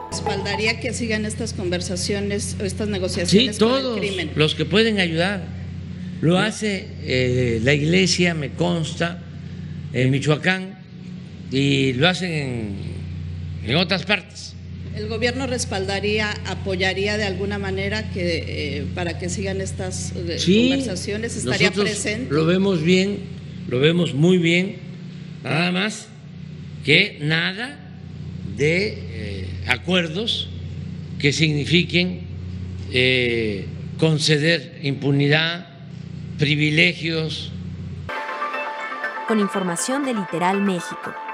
¿Respaldaría que sigan estas conversaciones o estas negociaciones Sí, con todos el crimen? los que pueden ayudar. Lo hace la iglesia, me consta, en Michoacán, y lo hacen en otras partes. ¿El gobierno respaldaría, apoyaría de alguna manera para que sigan estas conversaciones? ¿Estaría presente? Lo vemos bien, lo vemos muy bien, nada más que nada de acuerdos que signifiquen conceder impunidad, privilegios. Con información de Literal México.